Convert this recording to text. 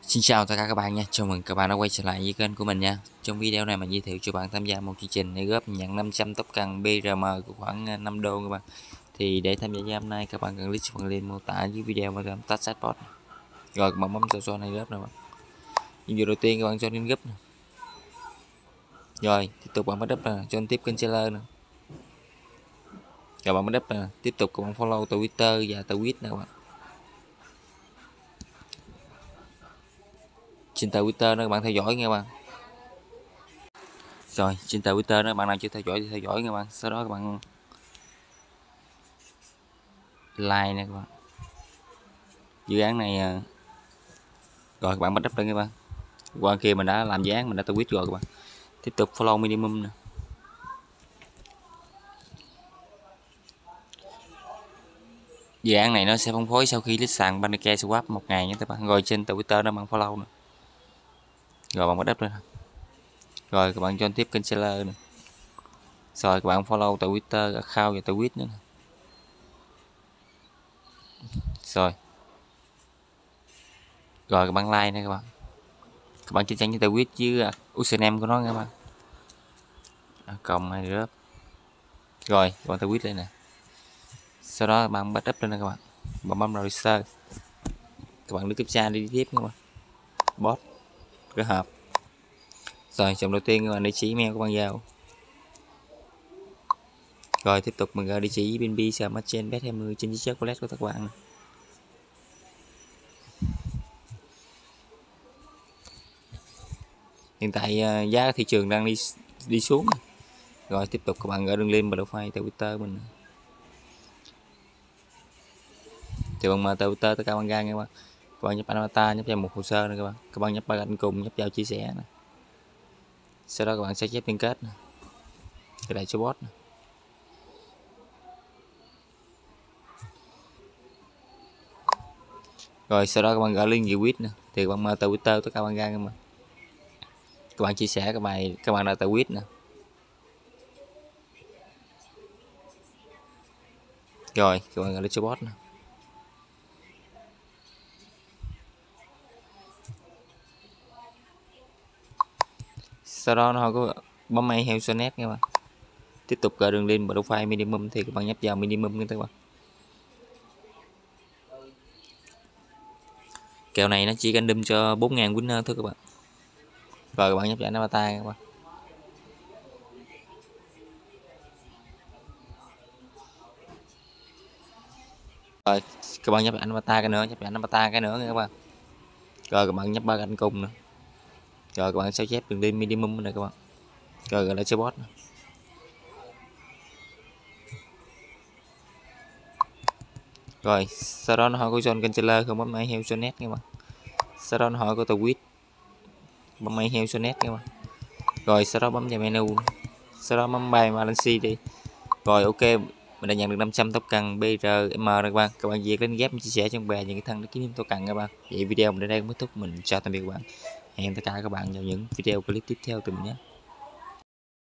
Xin chào tất cả các bạn nha, chào mừng các bạn đã quay trở lại với kênh của mình nha. Trong video này mình giới thiệu cho bạn tham gia một chương trình để góp nhận 500 tóc cần BRM của khoảng 5 đô các bạn. Thì để tham gia ngày hôm nay các bạn cần click phần link mô tả dưới video và làm tắt chatbot. Rồi các bạn bấm cho này góp nè bạn. Video đầu tiên các bạn cho đến group nè. Rồi tiếp tục bạn bắt đắp nè, cho tiếp kênh trailer nè. Rồi bạn bắt đắp nè, tiếp tục các bạn follow Twitter và tweet nè các bạn. Trên Twitter đó các bạn theo dõi nha các bạn. Rồi trên Twitter đó bạn nào chưa theo dõi thì theo dõi các bạn. Sau đó các bạn like nè các bạn. Dự án này rồi các bạn bắt đắp lên các bạn. Qua kia mình đã làm dự án, mình đã tweet rồi các bạn. Tiếp tục follow minimum nè. Dự án này nó sẽ phân phối sau khi list sàn Pancake Swap 1 ngày nha các bạn. Rồi trên Twitter đó bạn follow nè. Rồi bạn bắt đắp lên. Rồi các bạn cho tiếp kênh seller nè. Rồi các bạn follow Twitter account và tweet nữa nè. Rồi các bạn like nè các bạn. Các bạn chỉ trang cho tweet với username của nó nha các bạn. Cộng hay rớp. Rồi các bạn tweet lên nè. Sau đó bạn bắt up lên nè các bạn. Bạn bấm register. Các bạn lướt captcha đi tiếp các bạn. Bot kết hợp. Rồi trong đầu tiên các bạn địa chỉ email của bạn vào. Rồi tiếp tục mình gọi địa chỉ BNB Smart Bet 20 trên chiếc wallet của các bạn. Hiện tại giá thị trường đang đi xuống. Rồi tiếp tục các bạn gửi đường link profile Twitter mình. Thì bằng Twitter tất cả bạn ra nha các bạn. Các bạn nhấp avatar, nhấp vào một hồ sơ này các bạn. Các bạn nhấp ba cạnh cùng, nhấp vào chia sẻ này. Sau đó các bạn sẽ chép liên kết này. Cái này cho bot này. Rồi sau đó các bạn gửi link retweet nè. Thì bằng Twitter tất cả bạn ra nha mà. Các bạn chia sẻ cái bài các bạn đã tweet nè. Rồi các bạn gửi cho bot nè. Sau đó nó có bấm may heo net nha bạn. Tiếp tục gửi đường link profile minimum thì các bạn nhấp vào minimum nha các bạn. Kèo này nó chỉ random cho 4.000 winner thôi các bạn. Rồi các bạn nhấp vào avatar các bạn. Rồi các bạn nhấp vào avatar cái nữa, nhấp vào avatar cái nữa nha các bạn. Rồi các bạn nhấp ba cạnh cùng nữa. Rồi các bạn sao chép đường link minimum này các bạn. Rồi gọi là chơi bot. Rồi sau đó nó hỏi có join kênh trailer không, bấm máy heo net các bạn. Sau đó nó hỏi có tweet, bấm máy heo net các bạn. Rồi sau đó bấm vào menu, sau đó bấm buy balance đi. Rồi ok, mình đã nhận được 500 token BRM rồi các bạn. Các bạn việc đến ghép chia sẻ cho bè những cái thằng nó kiếm token các bạn. Vậy video mình đến đây cũng kết thúc, mình chào tạm biệt các bạn. Hẹn tất cả các bạn vào những video clip tiếp theo từ mình nhé.